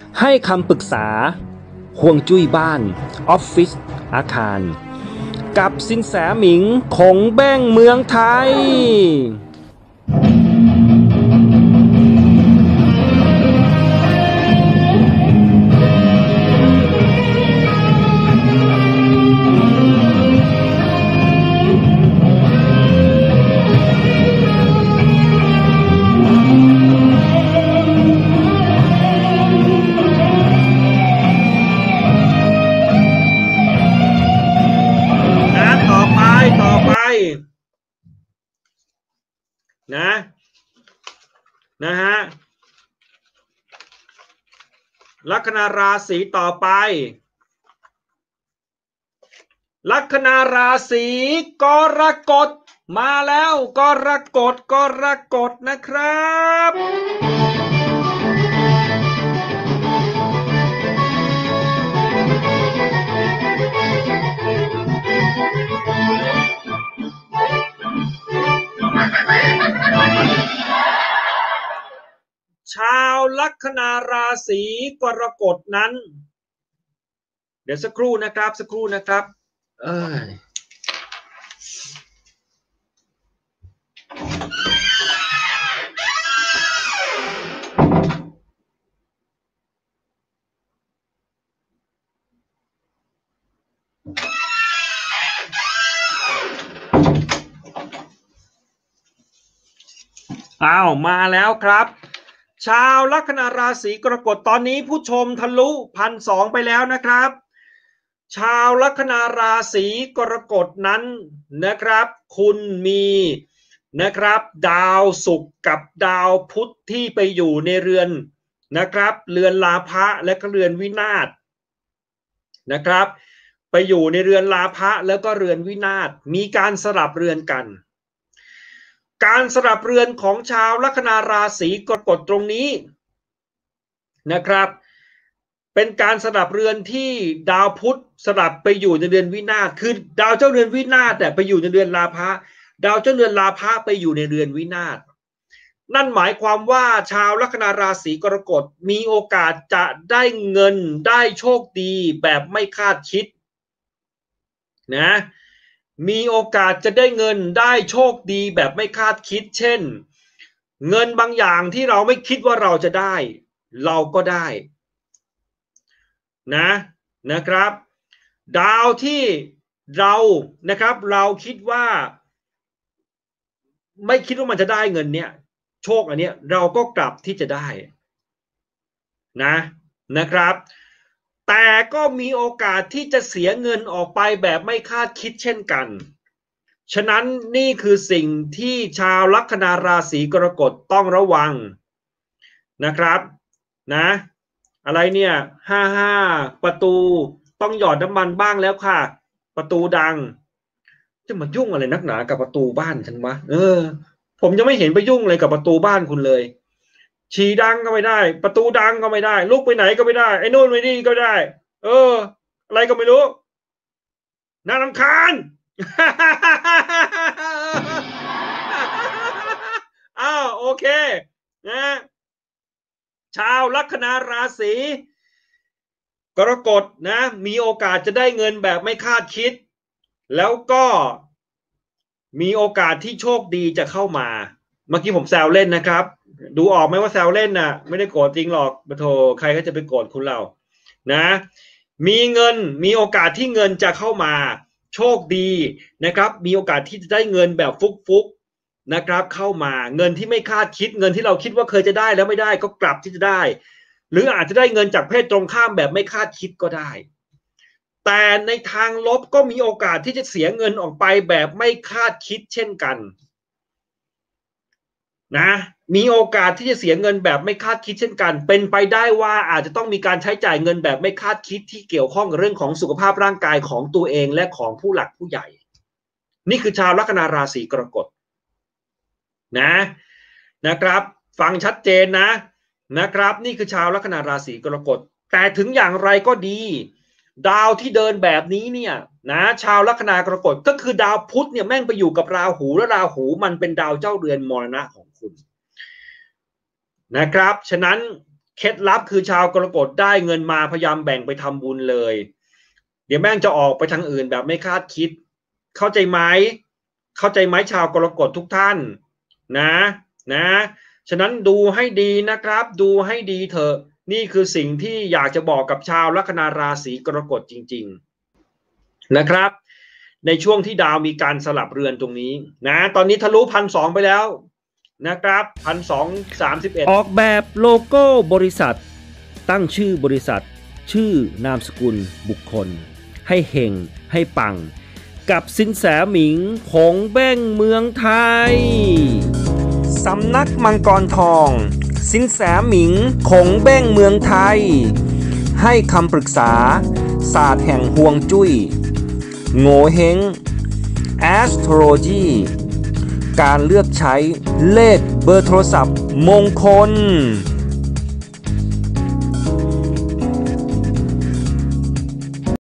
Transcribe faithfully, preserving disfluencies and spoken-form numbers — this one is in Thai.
ให้คำปรึกษาห่วงจุ้ยบ้านออฟฟิศอาคารกับสินแสหมิงคงแบ้งเมืองไทยนะนะฮะลัคนาราศีต่อไปลัคนาราศีกรกฎมาแล้วกรกฎกรกฎนะครับชาวลัคนาราศีกรกฎนั้นเดี๋ยวสักครู่นะครับสักครู่นะครับเอ้ยอ้าวมาแล้วครับชาวลัคนาราศีกรกฎตอนนี้ผู้ชมทะลุพันสองไปแล้วนะครับชาวลัคนาราศีกรกฎนั้นนะครับคุณมีนะครับดาวศุกร์กับดาวพุธที่ไปอยู่ในเรือนนะครับเรือนลาภะและก็เรือนวินาศนะครับไปอยู่ในเรือนลาภะแล้วก็เรือนวินาศมีการสลับเรือนกันการสลับเรือนของชาวลัคนาราศีกรกฎตรงนี้นะครับเป็นการสลับเรือนที่ดาวพุธสลับไปอยู่ในเรือนวินาศคือดาวเจ้าเรือนวินาศแต่ไปอยู่ในเรือนลาภะดาวเจ้าเรือนลาภะไปอยู่ในเรือนวินาศนั่นหมายความว่าชาวลัคนาราศีกรกฎมีโอกาสจะได้เงินได้โชคดีแบบไม่คาดคิดนะมีโอกาสจะได้เงินได้โชคดีแบบไม่คาดคิดเช่นเงินบางอย่างที่เราไม่คิดว่าเราจะได้เราก็ได้นะนะครับดาวที่เรานะครับเราคิดว่าไม่คิดว่ามันจะได้เงินเนี้ยโชคอันเนี้ยเราก็กลับที่จะได้นะนะครับแต่ก็มีโอกาสที่จะเสียเงินออกไปแบบไม่คาดคิดเช่นกันฉะนั้นนี่คือสิ่งที่ชาวลัคนาราศีกรกฎต้องระวังนะครับนะอะไรเนี่ยห้าห้าประตูต้องหยอดน้ำมันบ้างแล้วค่ะประตูดังจะมายุ่งอะไรนักหนากับประตูบ้านฉันวะเออผมจะไม่เห็นไปยุ่งเลยกับประตูบ้านคุณเลยฉี่ดังก็ไม่ได้ประตูดังก็ไม่ได้ลุกไปไหนก็ไม่ได้ไอ้โน่นไม่นี่ก็ได้เอออะไรก็ไม่รู้น่ารำคาญอ้าวโอเคนะชาวลัคนาราศีกรกฎนะมีโอกาสจะได้เงินแบบไม่คาดคิดแล้วก็มีโอกาสที่โชคดีจะเข้ามาเมื่อกี้ผมแซวเล่นนะครับดูออกไหมว่าแซวเล่นน่ะไม่ได้โกรธจริงหรอกปะโถใครก็จะไปโกรธคุณเรานะมีเงินมีโอกาสที่เงินจะเข้ามาโชคดีนะครับมีโอกาสที่จะได้เงินแบบฟุกๆนะครับเข้ามาเงินที่ไม่คาดคิดเงินที่เราคิดว่าเคยจะได้แล้วไม่ได้ก็กลับที่จะได้หรืออาจจะได้เงินจากเพศตรงข้ามแบบไม่คาดคิดก็ได้แต่ในทางลบก็มีโอกาสที่จะเสียเงินออกไปแบบไม่คาดคิดเช่นกันนะมีโอกาสที่จะเสียเงินแบบไม่คาดคิดเช่นกันเป็นไปได้ว่าอาจจะต้องมีการใช้จ่ายเงินแบบไม่คาดคิดที่เกี่ยวข้องกับเรื่องของสุขภาพร่างกายของตัวเองและของผู้หลักผู้ใหญ่นี่คือชาวลัคนาราศีกรกฎนะนะครับฟังชัดเจนนะนะครับนี่คือชาวลัคนาราศีกรกฎแต่ถึงอย่างไรก็ดีดาวที่เดินแบบนี้เนี่ยนะชาวลัคนากรกฎก็คือดาวพุธเนี่ยแม่งไปอยู่กับราหูและราหูมันเป็นดาวเจ้าเรือนมรณะของคุณนะครับฉะนั้นเคล็ดลับคือชาวกรกฎได้เงินมาพยายามแบ่งไปทำบุญเลยเดี๋ยวแม่งจะออกไปทางอื่นแบบไม่คาดคิดเข้าใจไหมเข้าใจไหมชาวกรกฎทุกท่านนะนะฉะนั้นดูให้ดีนะครับดูให้ดีเถอะนี่คือสิ่งที่อยากจะบอกกับชาวลัคนาราศีกรกฎจริงๆนะครับในช่วงที่ดาวมีการสลับเรือนตรงนี้นะตอนนี้ทะลุพันสองไปแล้วนะครับพันสองสามสิบเอ็ดออกแบบโลโก้บริษัทตั้งชื่อบริษัทชื่อนามสกุลบุคคลให้เฮงให้ปังกับสินแสหมิงของแบ้งเมืองไทยสำนักมังกรทองสินแสหมิงคงแบ้งเมืองไทยให้คำปรึกษาศาสตร์แห่งฮวงจุ้ยโง่เฮง Astrology การเลือกใช้เลขเบอร์โทรศัพท์มงคล